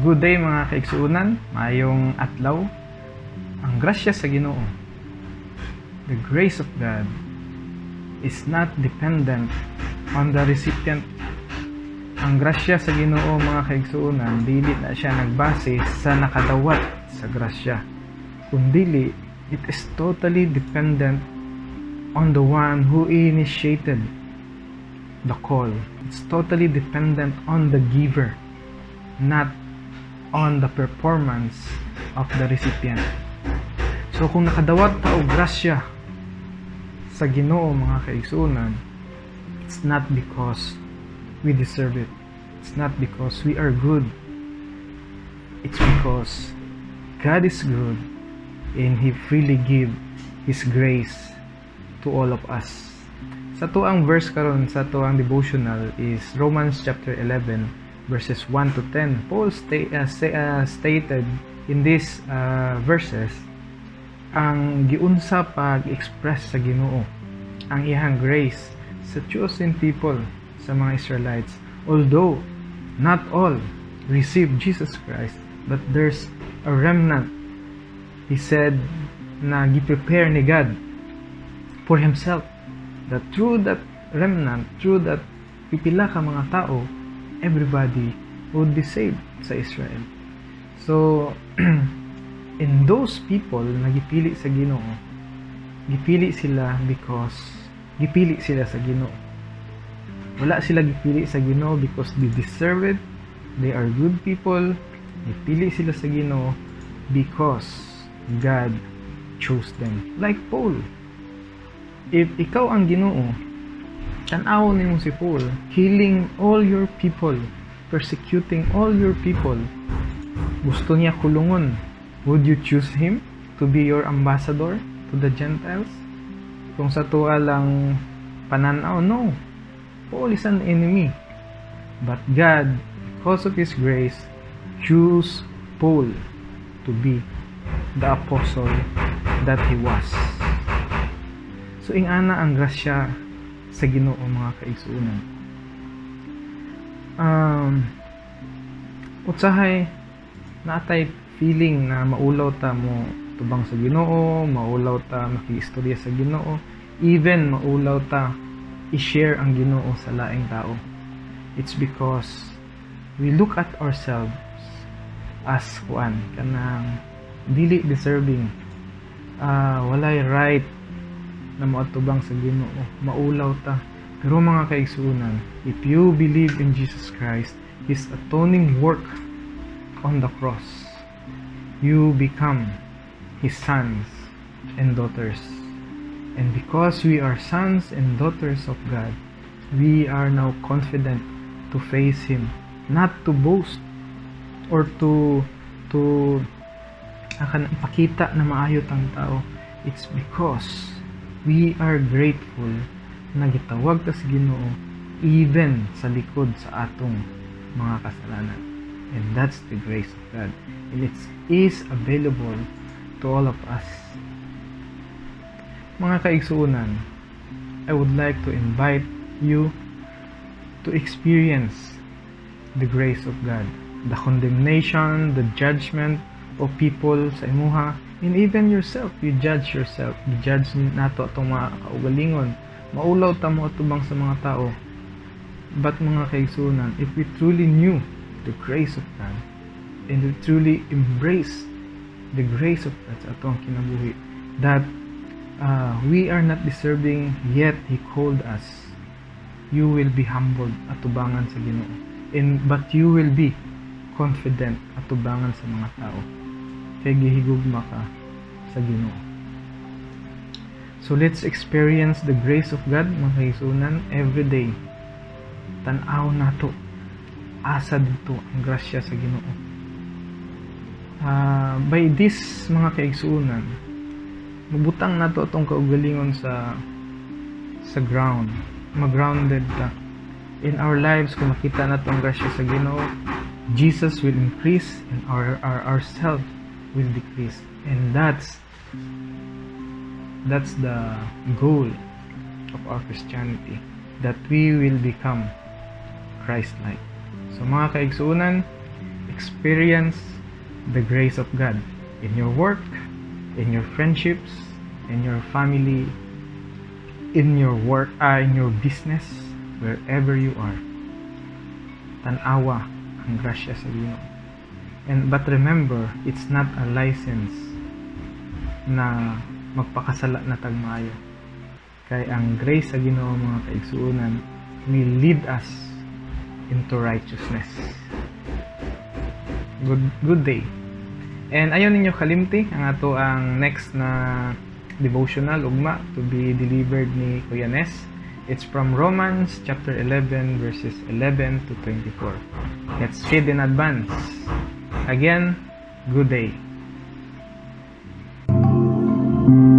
Good day mga kaigsuunan, mayong adlaw. Ang grasya sa Ginoo, the grace of God, is not dependent on the recipient. Ang grasya sa Ginoo mga kaigsuunan, dili na siya nagbase sa nakadawat sa grasya, kundili it is totally dependent on the one who initiated the call. It's totally dependent on the giver, not on the performance of the recipient. So kung nakadawat ta og grasya sa Ginoo mga kaigsuunan, it's not because we deserve it. It's not because we are good. It's because God is good and He freely give His grace to all of us. Sa tuang verse karon sa tuang devotional is Romans chapter 11 verses 1 to 10. Paul stated in these verses ang giunsa pag-express sa Ginoo, ang iyang grace sa chosen people, sa mga Israelites. Although not all receive Jesus Christ, but there's a remnant. He said na gi-prepare ni God for Himself, that through that remnant, through that pipila ka mga tao, everybody would be saved sa Israel. So, in those people na gipili sa Ginoo, gipili sila because gipili sila sa Ginoo. Wala sila gipili sa Ginoo because they deserve it. They are good people. Gipili sila sa Ginoo because God chose them. Like Paul. If ikaw ang Ginoo, tanaw nimo si Paul, killing all your people, persecuting all your people, gusto niya kulungon, would you choose him to be your ambassador to the Gentiles? Kung sa tuwa lang pananaw, no. Paul is an enemy. But God, because of His grace, chose Paul to be the apostle that he was. So, ingana ang grasya sa Ginoo mga kaigsuunan. Utsahay natay feeling na maulaw ta mo tubang sa Ginoo, maulaw ta makiistorya sa Ginoo, even maulaw ta i-share ang Ginoo sa laing tao. It's because we look at ourselves as kuan kanang dili deserving, walay right na maatubang sa Ginoo, maulaw ta. Pero mga kaigsuunan, if you believe in Jesus Christ, His atoning work on the cross, you become His sons and daughters. And because we are sons and daughters of God, we are now confident to face Him, not to boast or to ipakita na maayot ang tao. It's because we are grateful na gitawag ta sa Ginoo even sa likod sa atong mga kasalanan. And that's the grace of God. And it is available to all of us. Mga kaigsuunan, I would like to invite you to experience the grace of God. The condemnation, the judgment of people sa imuha, and even yourself, you judge yourself. You judge nato atong mga kaugalingon. Maulaw ta mo atubang sa mga tao. But mga kaigsuunan, if we truly knew the grace of God, and we truly embrace the grace of God sa atong kinabuhi, that we are not deserving, yet He called us, you will be humbled atubangan sa Ginoo. But you will be confident atubangan sa mga tao. Kay gihigugma ka sa Ginoo. So let's experience the grace of God mga kaigsuunan every day. Tan-aw nato asa dito ang grasya sa Ginoo. By this mga kaigsuunan, mabutang nato atong kaugalingon sa ground. Mag-grounded ta in our lives. Kung makita nato ang grasya sa Ginoo, Jesus will increase and ourselves will decrease. And that's the goal of our Christianity, that we will become Christ-like. So mga kaigsuunan, experience the grace of God in your work, in your friendships, in your family, in your work, in your business, wherever you are. Tanawa ang grasya sa Ginoo. But remember, it's not a license na magpakasala na tagmaayo. Kay ang grace sa Ginoo, mga kaigsuonan, will lead us into righteousness. Good day. And ayaw ninyo kalimti ang ato ang next na devotional ugma to be delivered ni Kuya Nes. It's from Romans chapter 11 verses 11 to 24. Let's feed in advance. Again, good day.